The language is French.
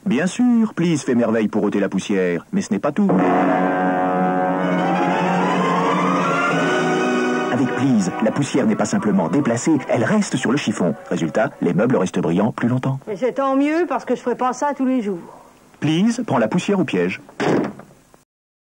Bien sûr, Please fait merveille pour ôter la poussière, mais ce n'est pas tout. Avec Please, la poussière n'est pas simplement déplacée, elle reste sur le chiffon. Résultat, les meubles restent brillants plus longtemps. Mais c'est tant mieux parce que je ferai pas ça tous les jours. Please prend la poussière au piège.